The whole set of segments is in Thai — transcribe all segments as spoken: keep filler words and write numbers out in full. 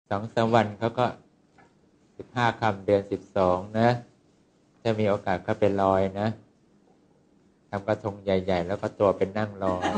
สองสามวันเขาก็สิบห้าค่ำเดือนสิบสองนะจะมีโอกาสเขาไปลอยนะทำกระทงใหญ่ๆแล้วก็ตัวเป็นนั่งลอย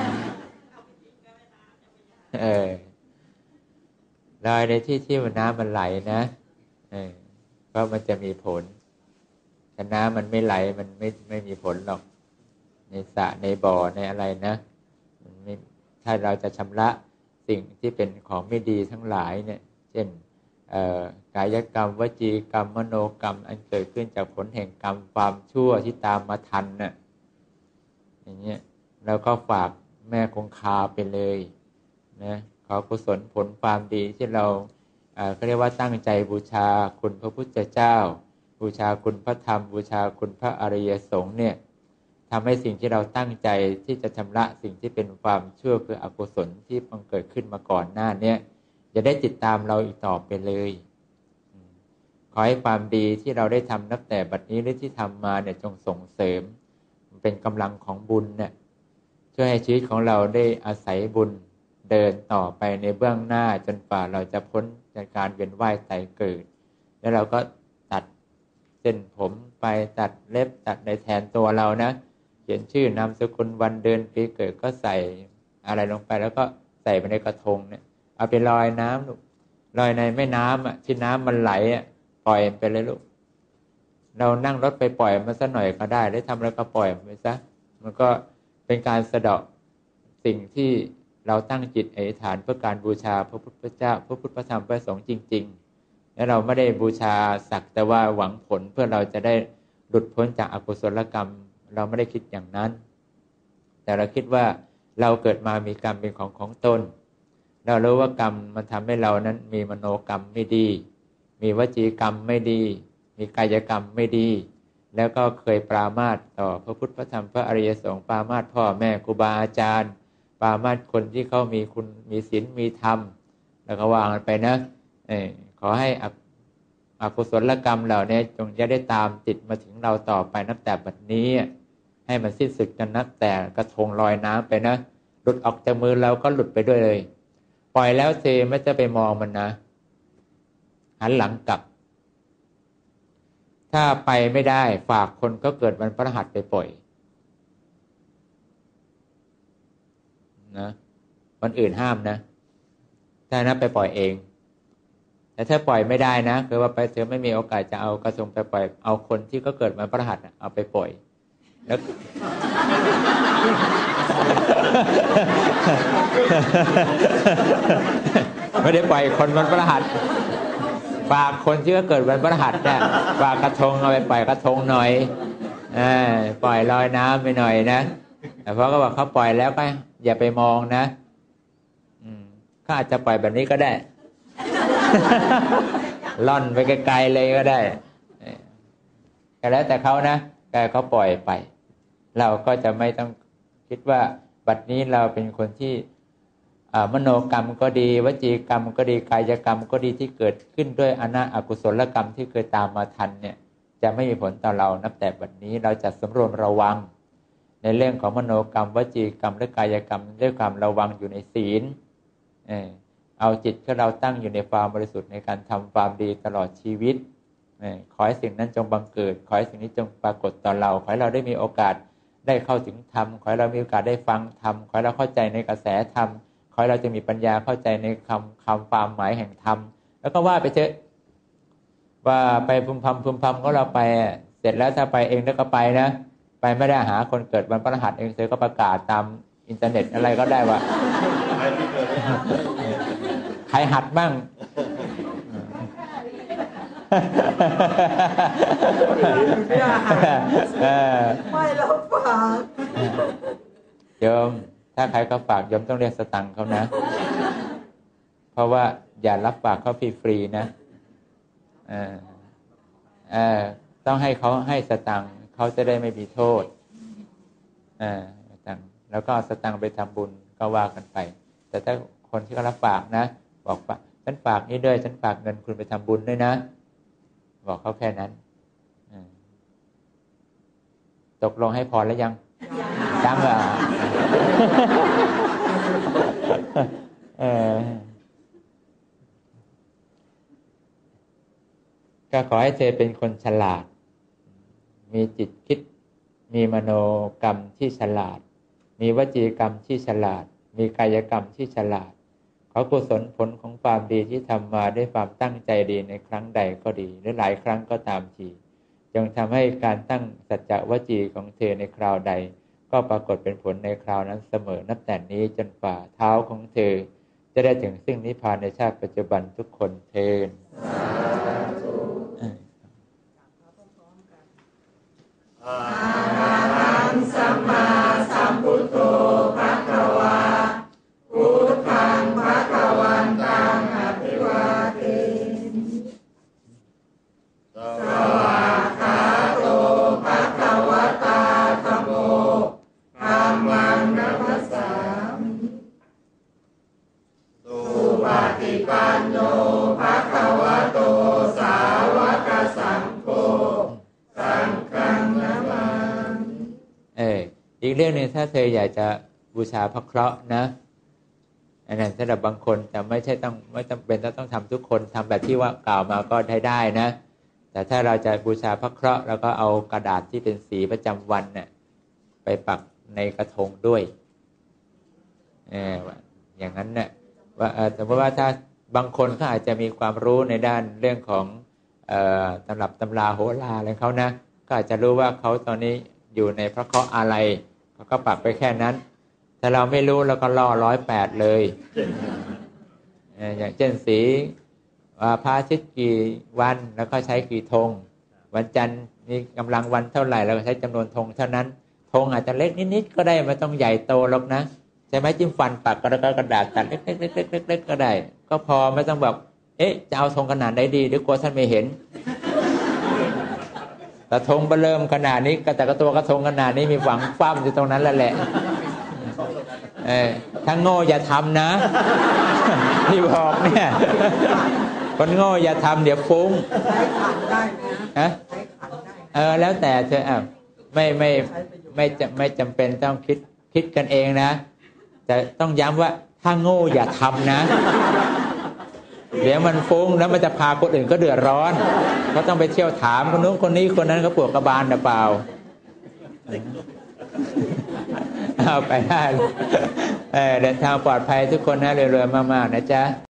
เออลอยในที่ที่มันน้ำมันไหลนะเออเพราะมันจะมีผลแต่น้ำมันไม่ไหลมันไม่ไม่มีผลหรอกในสระในบ่อในอะไรนะมันไม่ถ้าเราจะชำระสิ่งที่เป็นของไม่ดีทั้งหลายเนี่ยเช่นกายกรรมวจีกรรมมโนกรรมอันเกิดขึ้นจากผลแห่งกรรมความชั่วที่ตามมาทันน่ะอย่างเงี้ยเราก็ฝากแม่คงคาไปเลยนะขอกุศลผลความดีที่เราเขาเรียกว่าตั้งใจบูชาคุณพระพุทธเจ้าบูชาคุณพระธรรมบูชาคุณพระอริยสงฆ์เนี่ยทำให้สิ่งที่เราตั้งใจที่จะชำระสิ่งที่เป็นความชั่วคืออกุศลที่มันเกิดขึ้นมาก่อนหน้านี้อย่าได้ติดตามเราอีกต่อไปเลยขอให้ความดีที่เราได้ทำนับแต่บัดนี้หรือที่ทำมาเนี่ยจงส่งเสริมมันเป็นกำลังของบุญเนี่ยช่วยให้ชีวิตของเราได้อาศัยบุญเดินต่อไปในเบื้องหน้าจนกว่าเราจะพ้นจากการเวียนว่ายตายเกิดแล้วเราก็ตัดเส้นผมไปตัดเล็บตัดในแทนตัวเรานะเขียนชื่อนามสกุลวันเดือนปีเกิดก็ใส่อะไรลงไปแล้วก็ใส่ไปในกระทงเนี่ยเอาไปลอยน้ำลูกลอยในแม่น้ำอ่ะที่น้ำมันไหลอ่ะปล่อยไปเลยลูกเรานั่งรถไปปล่อยมันสักหน่อยก็ได้ได้ทำแล้วก็ปล่อยมันไปซะมันก็เป็นการสะเดาะสิ่งที่เราตั้งจิตอธิษฐานเพื่อการบูชาพระพุทธเจ้าพระพุทธพระธรรมพระสงฆ์จริงๆและเราไม่ได้บูชาสักแต่ว่าหวังผลเพื่อเราจะได้หลุดพ้นจากอกุศลกรรมเราไม่ได้คิดอย่างนั้นแต่เราคิดว่าเราเกิดมามีกรรมเป็นของของตนเรารู้ว่ากรรมมันทำให้เรานั้นมีมโนกรรมไม่ดีมีวจีกรรมไม่ดีมีกายกรรมไม่ดีแล้วก็เคยปรามาสต่อพระพุทธพระธรรมพระอริยสงฆ์ปรามาสพ่อแม่ครูบาอาจารย์ปรามาสคนที่เขามีคุณมีศีลมีธรรมแล้วก็วางกันไปนะเออขอให้อกุศลกรรมเหล่านี้จงจะได้ตามติดมาถึงเราต่อไปนับแต่บัดนี้ให้มันสิ้นสุดกันนับแต่กระทงลอยน้ำไปนะหลุดออกจากมือเราก็หลุดไปด้วยเลยปล่อยแล้วเซไม่จะไปมองมันนะหันหลังกลับถ้าไปไม่ได้ฝากคนก็เกิดวันพฤหัสไปปล่อยนะคนอื่นห้ามนะถ้านะไปปล่อยเองแต่ถ้าปล่อยไม่ได้นะคือว่าไปเธอไม่มีโอกาสจะเอากระทงไปปล่อยเอาคนที่ก็เกิดวันพฤหัสเอาไปปล่อยแล้วไม่ได้ปล่อยคนวันพฤหัสฝากคนที่ก็เกิดวันพฤหัสเนี่ยฝากกระทงเอาไปปล่อยกระทงหน่อยอ่าปล่อยลอยน้ำไปหน่อยนะแต่เพราะก็บอกเขาปล่อยแล้วก็อย่าไปมองนะอืมเขาอาจจะปล่อยแบบนี้ก็ได้ ล่อนไปไกลๆเลยก็ได้แต่แล้วแต่เขานะแต่เขาปล่อยไปเราก็จะไม่ต้องคิดว่าบัดนี้เราเป็นคนที่มโนกรรมก็ดีวจีกรรมก็ดีกายกรรมก็ดีที่เกิดขึ้นด้วยอนาอกุศลกรรมที่เคยตามมาทันเนี่ยจะไม่มีผลต่อเรานับแต่บัดนี้เราจะสำรวมระวังในเรื่องของมโนกรรมวจีกรรมและกายกรรมด้วยความระวังอยู่ในศีลเออเอาจิตของเราตั้งอยู่ในความบริสุทธิ์ในการทำความดีตลอดชีวิตเออขอให้สิ่งนั้นจงบังเกิดขอให้สิ่งนี้จงปรากฏต่อเราขอให้เราได้มีโอกาสได้เข้าถึงธรรมขอให้เรามีโอกาสได้ฟังธรรมขอให้เราเข้าใจในกระแสธรรมขอให้เราจะมีปัญญาเข้าใจในคำคำความหมายแห่งธรรมแล้วก็ว่าไปเถอะว่าไปพึมพำพึมพำก็เราไปเสร็จแล้วถ้าไปเองแล้วก็ไปนะไปไม่ได้หาคนเกิดวันพฤหัสเองเธอก็ประกาศตามอินเทอร์เน็ตอะไรก็ได้ว่าใครหัดบ้างไม่รับฝากโยมถ้าใครเขาฝากโยมต้องเรียกสตังค์เขานะเพราะว่าอย่ารับฝากเขาฟรีๆนะเออเออต้องให้เขาให้สตังค์เขาจะได้ไม่มีโทษเออตังค์แล้วก็เอาสตังค์ไปทำบุญก็ว่ากันไปแต่ถ้าคนที่เขารับฝากนะบอกว่าฉันฝากนี่ด้วยฉันฝากเงินคุณไปทำบุญด้วยนะบอกเขาแค่นั้นตกลงให้พรแล้วยังยังเหรอเออก็ขอให้เธอเป็นคนฉลาดมีจิตคิดมีมโนกรรมที่ฉลาดมีวจีกรรมที่ฉลาดมีกายกรรมที่ฉลาดขอกุศลผลของความดีที่ทำมาด้วยความตั้งใจดีในครั้งใดก็ดีหรือหลายครั้งก็ตามทีจงทำให้การตั้งสัจจะวจีของเธอในคราวใดก็ปรากฏเป็นผลในคราวนั้นเสมอนับแต่นี้จนกว่าเท้าของเธอจะได้ถึงซึ่งนิพพานในชาติปัจจุบันทุกคนเทอญอะระหังสัมมาสัมพุทโธภะคะวาพุทธังภะคะวันตังอภิวาเทมิสวากขาโตภะคะวะตาธัมโมธัมมังนัมสสามิสุปฏิปันโนภะคะวะโตสาวกสังโฆสังฆังนะมามิเอออีกเรื่องนึงถ้าเธออยากจะบูชาพระเคราะห์นะอันนั้นสำหรับบางคนแต่ไม่ใช่ต้องไม่จำเป็นต้องทำทุกคนทำแบบที่ว่ากล่าวมาก็ได้ได้นะแต่ถ้าเราจะบูชาพระเคราะห์เราก็เอากระดาษที่เป็นสีประจำวันเนี่ยไปปักในกระทงด้วยเอออย่างนั้นเนี่ยว่าสมมติว่าถ้าบางคนเขาอาจจะมีความรู้ในด้านเรื่องของเอ่อตำรับตำราโหราอะไรเขานะก็อาจจะรู้ว่าเขาตอนนี้อยู่ในพระเคราะห์อะไรเขาก็ปักไปแค่นั้นถ้าเราไม่รู้เราก็ล่อร้อยแปดเลยอย่างเช่นสีพระอาทิตย์กี่วันแล้วก็ใช้กี่ธงวันจันทร์มีกำลังวันเท่าไหร่เราก็ใช้จำนวนธงเท่านั้นธงอาจจะเล็กนิดๆก็ได้ไม่ต้องใหญ่โตหรอกนะใช่ไหมจิ้มฟันปักก็แล้วก็กระดาษตัดเล็กๆๆๆก็ได้ก็พอไม่ต้องแบบเอ๊ะจะเอาธงขนาดไหนดีเดี๋ยวกลัวท่านไม่เห็นแต่ธงเบลิ่มขนาดนี้แต่ก็ตัวกระทงขนาดนี้มีฝังฟ้ามอยู่ตรงนั้นแล้วแหละเออถ้าโง่อย่าทำนะที่บอกเนี่ยคนโง่อย่าทำเดี๋ยวฟุ้งใช้ขันได้นะใช้ขันได้เออแล้วแต่เธออ่ะไม่ไม่ไม่จะไม่จำเป็นต้องคิดคิดกันเองนะแต่ต้องย้ำว่าถ้าโง่อย่าทำนะเดี๋ยวมันฟุ้งแล้วมันจะพาคนอื่นก็เดือดร้อนเขาต้องไปเที่ยวถามคนนู้นคนนี้คนนั้นเขาปวดกระบาลหรือเปล่าเอาไปได้เออเดินทางปลอดภัยทุกคนนะเรื่อยๆมากๆนะจ๊ะ